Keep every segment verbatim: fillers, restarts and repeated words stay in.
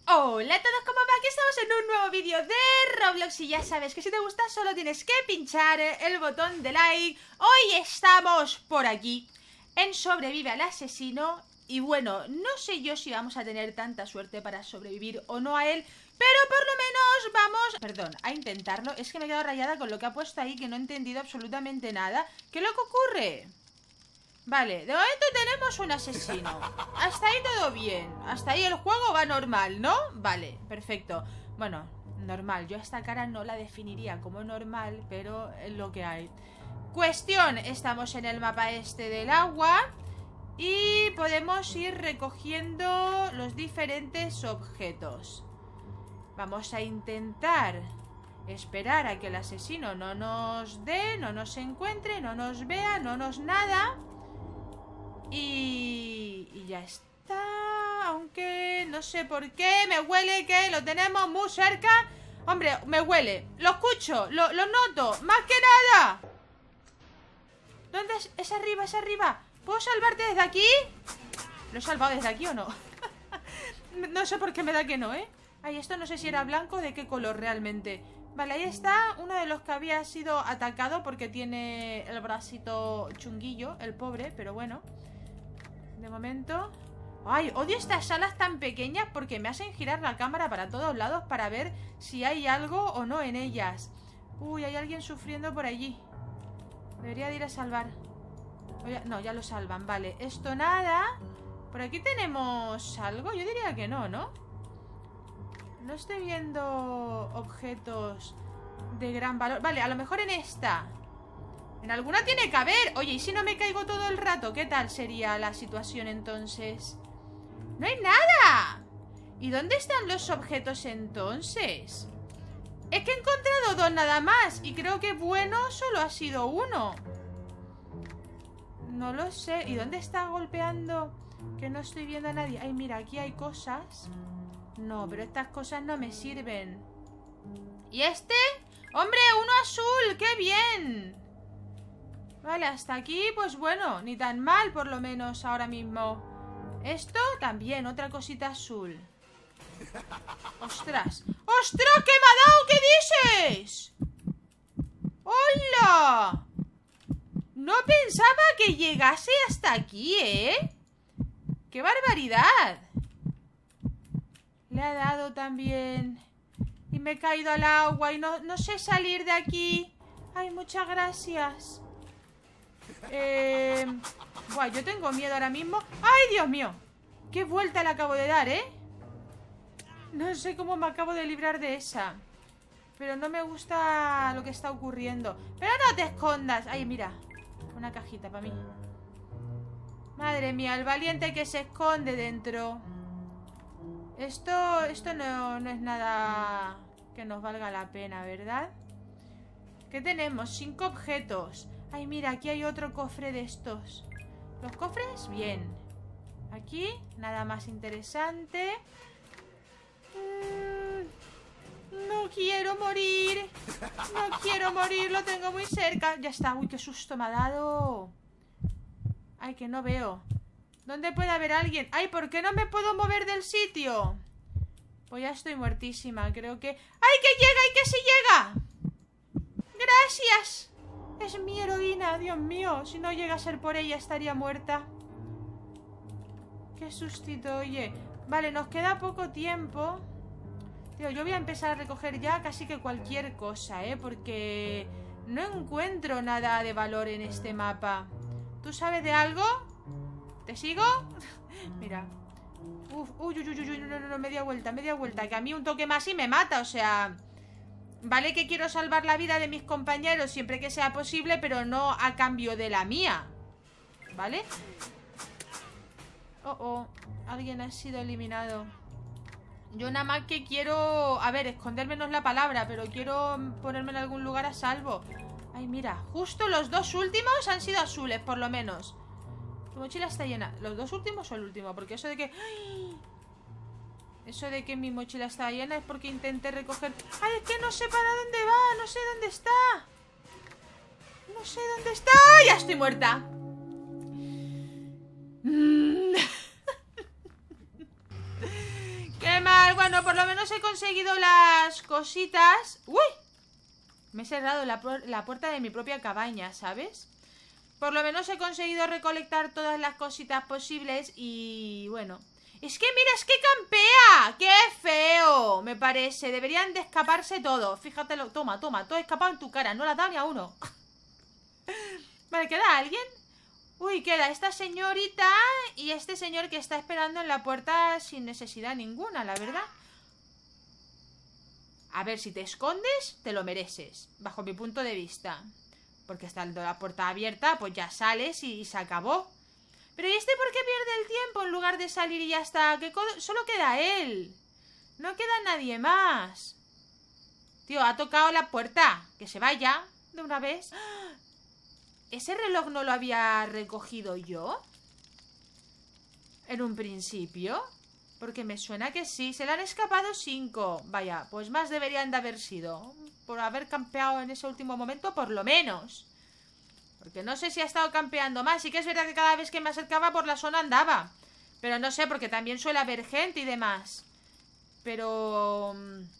Hola a todos, ¿cómo va? Aquí estamos en un nuevo vídeo de Roblox y ya sabes que si te gusta solo tienes que pinchar el botón de like. Hoy estamos por aquí en Sobrevive al Asesino y bueno, no sé yo si vamos a tener tanta suerte para sobrevivir o no a él, pero por lo menos vamos, perdón, a intentarlo. Es que me he quedado rayada con lo que ha puesto ahí, que no he entendido absolutamente nada. ¿Qué es lo que ocurre? Vale, de momento tenemos un asesino. Hasta ahí todo bien. Hasta ahí el juego va normal, ¿no? Vale, perfecto. Bueno, normal. Yo esta cara no la definiría como normal, pero es lo que hay. Cuestión, estamos en el mapa este del agua y podemos ir recogiendo los diferentes objetos. Vamos a intentar esperar a que el asesino no nos dé, no nos encuentre, no nos vea, no nos nada. Y, y ya está. Aunque no sé por qué me huele que lo tenemos muy cerca. Hombre, me huele, lo escucho, lo, lo noto, más que nada. ¿Dónde es? Es arriba, es arriba. ¿Puedo salvarte desde aquí? ¿Lo he salvado desde aquí o no? No sé por qué me da que no, ¿eh? Ay, esto no sé si era blanco o de qué color realmente. Vale, ahí está uno de los que había sido atacado porque tiene el bracito chunguillo, el pobre, pero bueno. De momento... Ay, odio estas salas tan pequeñas porque me hacen girar la cámara para todos lados para ver si hay algo o no en ellas. Uy, hay alguien sufriendo por allí. Debería de ir a salvar. Oye, no, ya lo salvan, vale. Esto nada. Por aquí tenemos algo. Yo diría que no, ¿no? No estoy viendo objetos de gran valor. Vale, a lo mejor en esta. En alguna tiene que haber. Oye, ¿y si no me caigo todo el rato? ¿Qué tal sería la situación entonces? ¡No hay nada! ¿Y dónde están los objetos entonces? Es que he encontrado dos nada más. Y creo que bueno solo ha sido uno. No lo sé. ¿Y dónde está golpeando? Que no estoy viendo a nadie. Ay, mira, aquí hay cosas. No, pero estas cosas no me sirven. ¿Y este? ¡Hombre, uno azul! ¡Qué bien! Vale, hasta aquí, pues bueno, ni tan mal por lo menos ahora mismo. Esto también, otra cosita azul. ¡Ostras! ¡Ostras! ¿Qué me ha dado? ¿Qué dices? ¡Hola! No pensaba que llegase hasta aquí, ¿eh? ¡Qué barbaridad! Le ha dado también. Y me he caído al agua y no, no sé salir de aquí. Ay, muchas gracias. Eh... Buah, yo tengo miedo ahora mismo. ¡Ay, Dios mío! ¡Qué vuelta le acabo de dar, eh! No sé cómo me acabo de librar de esa. Pero no me gusta lo que está ocurriendo. ¡Pero no te escondas! Ay, mira. Una cajita para mí. Madre mía, el valiente que se esconde dentro. Esto, esto no, no es nada que nos valga la pena, ¿verdad? ¿Qué tenemos? Cinco objetos. Ay, mira, aquí hay otro cofre de estos. ¿Los cofres? Bien. Aquí, nada más interesante. Mm, no quiero morir. No quiero morir, lo tengo muy cerca. Ya está, uy, qué susto me ha dado. Ay, que no veo. ¿Dónde puede haber alguien? Ay, ¿por qué no me puedo mover del sitio? Pues ya estoy muertísima, creo que... ¡Ay, que llega y que sí llega! ¡Gracias! Es mi heroína, Dios mío. Si no llega a ser por ella estaría muerta. Qué sustito, oye. Vale, nos queda poco tiempo. Tío, yo voy a empezar a recoger ya casi que cualquier cosa, ¿eh? Porque no encuentro nada de valor en este mapa. ¿Tú sabes de algo? ¿Te sigo? Mira. Uf, uy, uy, uy, uy, no, no, no, media vuelta, media vuelta. Que a mí un toque más y me mata, o sea... Vale que quiero salvar la vida de mis compañeros siempre que sea posible, pero no a cambio de la mía. ¿Vale? Oh, oh, alguien ha sido eliminado. Yo nada más que quiero... A ver, esconderme no es la palabra, pero quiero ponerme en algún lugar a salvo. Ay, mira, justo los dos últimos han sido azules, por lo menos. Tu mochila está llena. ¿Los dos últimos o el último? Porque eso de que... ¡Ay! Eso de que mi mochila está llena es porque intenté recoger... ¡Ay, es que no sé para dónde va! No sé dónde está. No sé dónde está. ¡Ya estoy muerta! ¡Qué mal! Vale, bueno, por lo menos he conseguido las cositas. ¡Uy! Me he cerrado la, la puerta de mi propia cabaña, ¿sabes? Por lo menos he conseguido recolectar todas las cositas posibles y bueno. Es que mira, es que campea. ¡Qué feo! Me parece. Deberían de escaparse todos. Fíjatelo. Toma, toma. Todo escapado en tu cara. No la da ni a uno. Vale, ¿queda alguien? Uy, queda esta señorita y este señor que está esperando en la puerta sin necesidad ninguna, la verdad. A ver, si te escondes, te lo mereces, bajo mi punto de vista. Porque está la puerta abierta, pues ya sales y, y se acabó. Pero ¿y este por qué pierde el tiempo en lugar de salir y ya está? Que solo queda él. No queda nadie más. Tío, ha tocado la puerta. Que se vaya de una vez. ¿Ese reloj no lo había recogido yo? ¿En un principio? Porque me suena que sí. Se le han escapado cinco. Vaya, pues más deberían de haber sido. Por haber campeado en ese último momento, por lo menos. Porque no sé si ha estado campeando más. Sí que es verdad que cada vez que me acercaba por la zona andaba. Pero no sé, porque también suele haber gente y demás. Pero...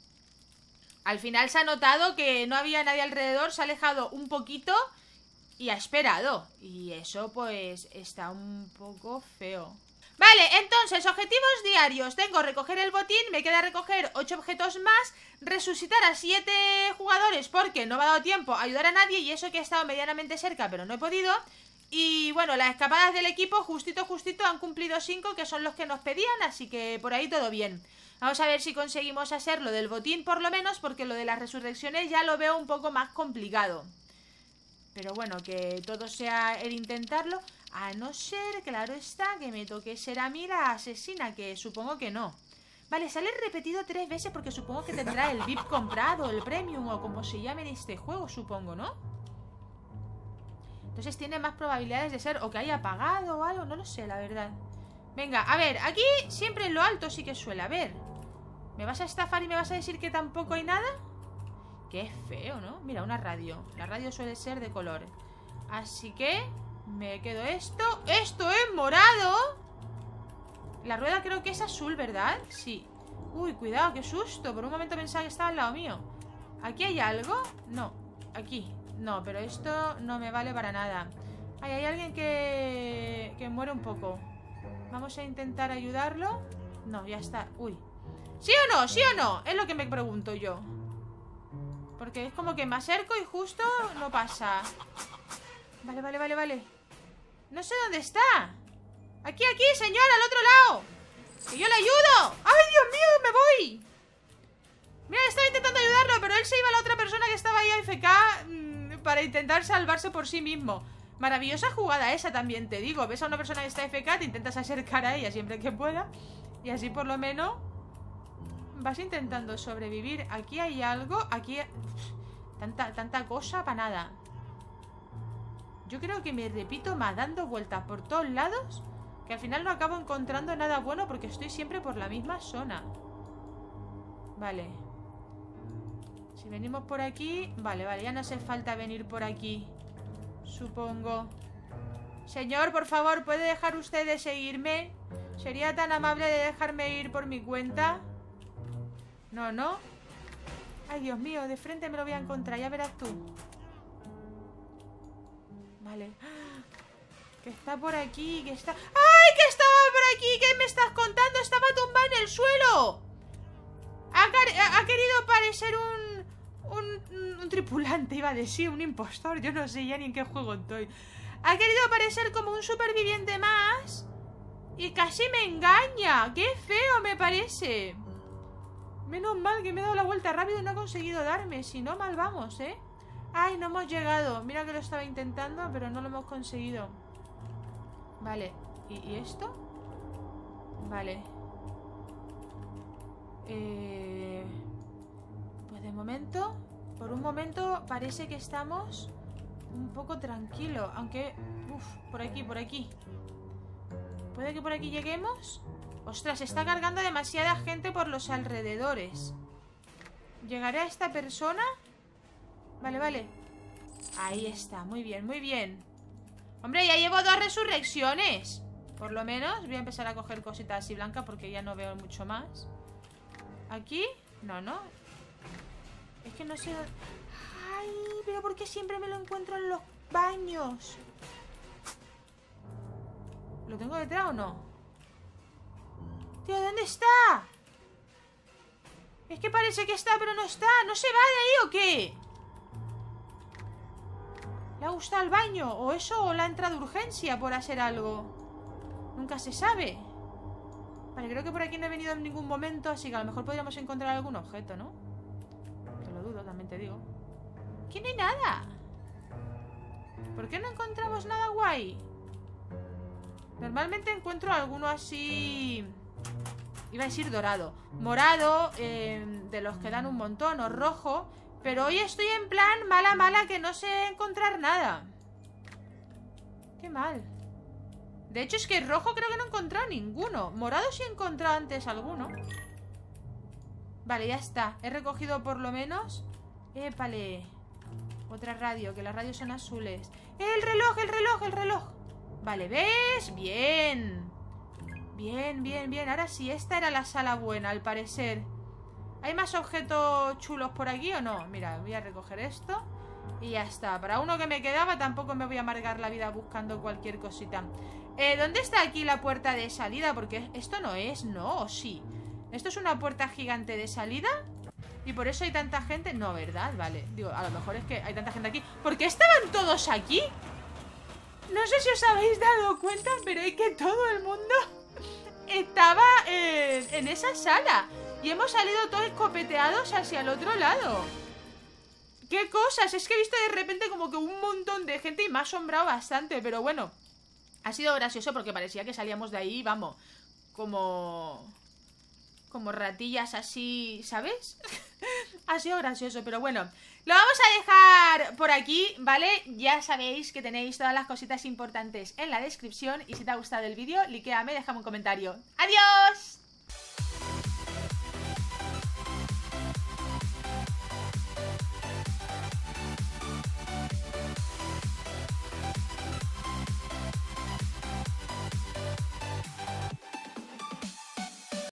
al final se ha notado que no había nadie alrededor. Se ha alejado un poquito y ha esperado. Y eso pues está un poco feo. Vale, entonces, objetivos diarios. Tengo recoger el botín, me queda recoger ocho objetos más, resucitar a siete jugadores porque no me ha dado tiempo a ayudar a nadie y eso que he estado medianamente cerca, pero no he podido. Y bueno, las escapadas del equipo, justito, justito, han cumplido cinco, que son los que nos pedían, así que por ahí todo bien. Vamos a ver si conseguimos hacer lo del botín por lo menos, porque lo de las resurrecciones ya lo veo un poco más complicado. Pero bueno, que todo sea el intentarlo. A no ser, claro está, que me toque ser a mí la asesina, que supongo que no. Vale, sale repetido tres veces porque supongo que tendrá el V I P comprado, el Premium o como se llame en este juego, supongo, ¿no? Entonces tiene más probabilidades de ser o que haya pagado o algo, no lo sé, la verdad. Venga, a ver, aquí siempre en lo alto sí que suele haber. ¿Me vas a estafar y me vas a decir que tampoco hay nada? Qué feo, ¿no? Mira, una radio. La radio suele ser de color. Así que... me quedo esto. ¡Esto es morado! La rueda creo que es azul, ¿verdad? Sí. Uy, cuidado, qué susto. Por un momento pensaba que estaba al lado mío. ¿Aquí hay algo? No. Aquí. No, pero esto no me vale para nada. Ay, hay alguien que... que muere un poco. Vamos a intentar ayudarlo. No, ya está. Uy. ¿Sí o no? ¿Sí o no? Es lo que me pregunto yo. Porque es como que me acerco y justo no pasa. Vale, vale, vale, vale. No sé dónde está. Aquí, aquí, señor, al otro lado. ¡Que yo le ayudo! ¡Ay, Dios mío, me voy! Mira, estaba intentando ayudarlo, pero él se iba a la otra persona que estaba ahí A F K mmm, para intentar salvarse por sí mismo. Maravillosa jugada esa también, te digo. Ves a una persona que está A F K, te intentas acercar a ella siempre que pueda. Y así por lo menos vas intentando sobrevivir. Aquí hay algo. Aquí... Tanta, tanta cosa para nada. Yo creo que me repito más dando vueltas por todos lados, que al final no acabo encontrando nada bueno porque estoy siempre por la misma zona. Vale. Si venimos por aquí... Vale, vale, ya no hace falta venir por aquí, supongo. Señor, por favor, ¿puede dejar usted de seguirme? ¿Sería tan amable de dejarme ir por mi cuenta? No, no. Ay, Dios mío, de frente me lo voy a encontrar, ya verás tú. Vale. Que está por aquí, que está... ¡Ay, que estaba por aquí! ¿Qué me estás contando? Estaba tumbada en el suelo. Ha, ha, ha querido parecer un, un... Un tripulante, iba a decir, un impostor. Yo no sé ya ni en qué juego estoy. Ha querido parecer como un superviviente más y casi me engaña. ¡Qué feo me parece! Menos mal que me he dado la vuelta rápido y no he conseguido darme. Si no, mal vamos, ¿eh? Ay, no hemos llegado. Mira que lo estaba intentando, pero no lo hemos conseguido. Vale. ¿Y, y esto? Vale. Eh... Pues de momento, por un momento parece que estamos un poco tranquilos. Aunque... Uf, por aquí, por aquí. ¿Puede que por aquí lleguemos? Ostras, se está cargando demasiada gente por los alrededores. ¿Llegaré a esta persona? Vale, vale. Ahí está, muy bien, muy bien. Hombre, ya llevo dos resurrecciones. Por lo menos voy a empezar a coger cositas así blancas porque ya no veo mucho más. ¿Aquí? No, no. Es que no sé... Ay, pero ¿por qué siempre me lo encuentro en los baños? ¿Lo tengo detrás o no? Tío, ¿dónde está? Es que parece que está, pero no está. ¿No se va de ahí o qué? ¿Le ha gustado el baño? ¿O eso? ¿O la entrada de urgencia por hacer algo? Nunca se sabe. Vale, creo que por aquí no he venido en ningún momento, así que a lo mejor podríamos encontrar algún objeto, ¿no? Que lo dudo, también te digo. Aquí no hay nada. ¿Por qué no encontramos nada guay? Normalmente encuentro alguno así... Iba a decir dorado. Morado, eh, de los que dan un montón, o rojo. Pero hoy estoy en plan mala, mala, que no sé encontrar nada. Qué mal. De hecho es que rojo creo que no he encontrado ninguno. Morado sí he encontrado antes alguno. Vale, ya está. He recogido por lo menos... Épale. Otra radio, que las radios son azules. ¡El reloj, el reloj, el reloj! Vale, ¿ves? Bien. Bien, bien, bien. Ahora sí, esta era la sala buena, al parecer. ¿Hay más objetos chulos por aquí o no? Mira, voy a recoger esto y ya está. Para uno que me quedaba tampoco me voy a amargar la vida buscando cualquier cosita. eh, ¿Dónde está aquí la puerta de salida? Porque esto no es, ¿no? ¿O sí? ¿Esto es una puerta gigante de salida? ¿Y por eso hay tanta gente? No, ¿verdad? Vale, digo, a lo mejor es que hay tanta gente aquí. ¿Por qué estaban todos aquí? No sé si os habéis dado cuenta, pero es que todo el mundo estaba eh, en esa sala. Y hemos salido todos escopeteados hacia el otro lado. ¡Qué cosas! Es que he visto de repente como que un montón de gente y me ha asombrado bastante. Pero bueno, ha sido gracioso porque parecía que salíamos de ahí, vamos, como... como ratillas así, ¿sabes? Ha sido gracioso, pero bueno, lo vamos a dejar por aquí, ¿vale? Ya sabéis que tenéis todas las cositas importantes en la descripción. Y si te ha gustado el vídeo, likéame, déjame un comentario. ¡Adiós!